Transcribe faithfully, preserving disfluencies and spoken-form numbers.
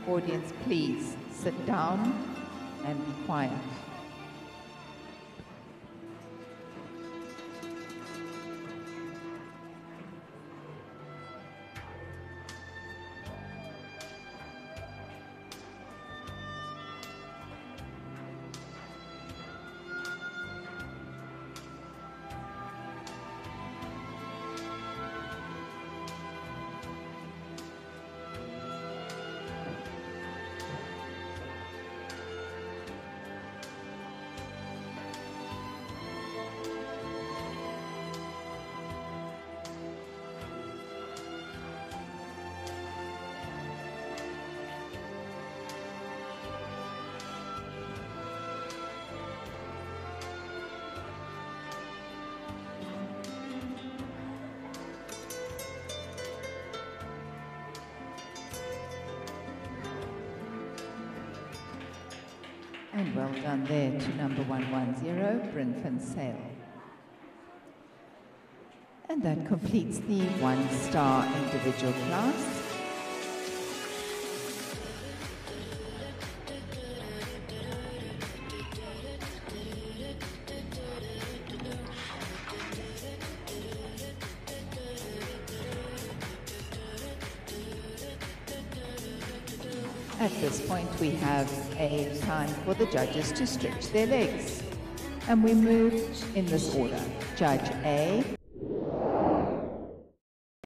Audience, please sit down and be quiet. And well done there to number one one zero, Bryn van Zyl. And that completes the one-star individual class. At this point, we have a time for the judges to stretch their legs. And we move in this order. Judge A,